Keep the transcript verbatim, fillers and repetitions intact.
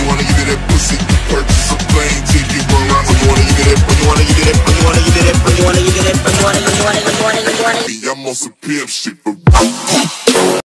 wanna give me that pussy, purchase a plane ticket, run around. When you wanna give me that, when you wanna give me that, when you wanna give me that, when you wanna give me that, when you wanna, when you wanna, when you wanna, when you wanna, when you wanna. I'm on some pimp shit, but